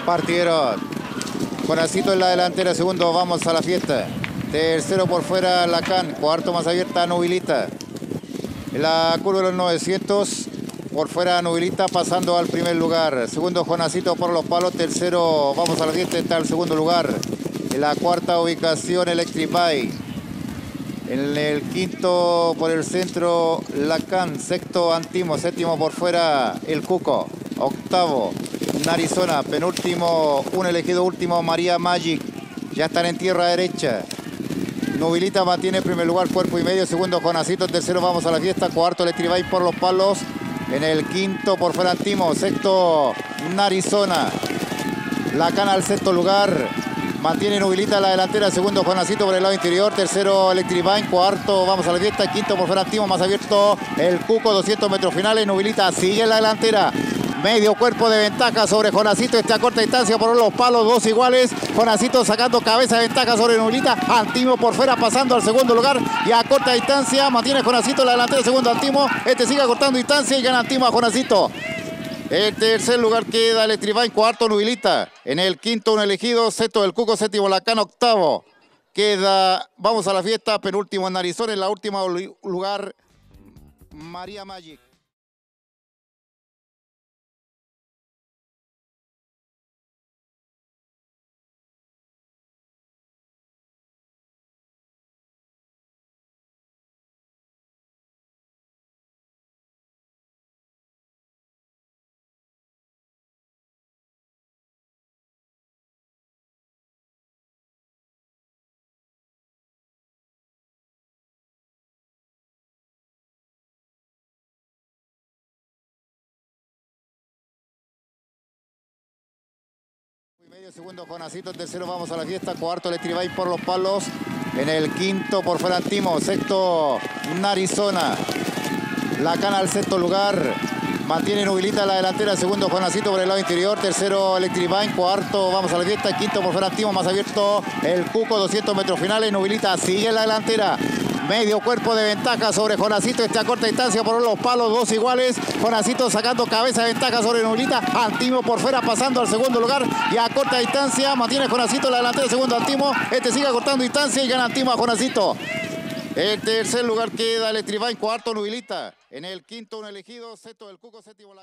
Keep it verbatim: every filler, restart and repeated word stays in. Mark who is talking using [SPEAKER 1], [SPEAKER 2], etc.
[SPEAKER 1] Partieron. Juancito en la delantera, segundo, vamos a la fiesta. Tercero por fuera, Lacan. Cuarto más abierta, Nubilita. En la curva de los novecientos, por fuera, Nubilita pasando al primer lugar. Segundo, Juancito por los palos. Tercero, vamos a la fiesta, está el segundo lugar. En la cuarta ubicación, Electric Bike. En el quinto, por el centro, Lacan. Sexto, Antimo. Séptimo, por fuera, El Cuco. Octavo, Arizona. Penúltimo, un elegido último, María Magic. Ya están en tierra derecha. Nubilita mantiene primer lugar, cuerpo y medio. Segundo, Juancito. Tercero, vamos a la fiesta. Cuarto, Electric Bike por los palos. En el quinto, por fuera, Antimo. Sexto, Arizona. Lacan al sexto lugar. Mantiene Nubilita la delantera. Segundo, Juancito por el lado interior. Tercero, Electric Bike. Cuarto, vamos a la fiesta. Quinto, por fuera, Antimo. Más abierto, El Cuco. doscientos metros finales. Nubilita sigue en la delantera. Medio cuerpo de ventaja sobre Juancito. Este a corta distancia por los palos, dos iguales. Juancito sacando cabeza de ventaja sobre Nubilita. Antimo por fuera pasando al segundo lugar. Y a corta distancia mantiene Juancito la delantera. Segundo, Antimo. Este sigue cortando distancia y gana Antimo a Juancito. En tercer lugar queda Electric Bike. Cuarto, Nubilita. En el quinto, un elegido. Sexto, El Cuco. Séptimo, Lacan. Octavo queda, vamos a la fiesta. Penúltimo, en Arizona. En la última lugar, María Magic. Medio segundo, Juancito. Tercero, vamos a la fiesta. Cuarto, Electric Bike por los palos. En el quinto, por fuera, Antimo. Sexto, Arizona. Lacan al sexto lugar. Mantiene Nubilita la delantera. Segundo, Juancito por el lado interior. Tercero, Electric Bike. Cuarto, vamos a la fiesta. Quinto, por fuera, Antimo. Más abierto, El Cuco. doscientos metros finales. Nubilita sigue en la delantera. Medio cuerpo de ventaja sobre Juancito. Este a corta distancia por los palos, dos iguales. Juancito sacando cabeza de ventaja sobre Nubilita. Antimo por fuera pasando al segundo lugar. Y a corta distancia mantiene Juancito la delantera. Segundo, Antimo. Este sigue cortando distancia y gana Antimo a Juancito. En tercer lugar queda Electric Bike. Cuarto, Nubilita. En el quinto, un elegido. Sexto, El Cuco. Séptimo,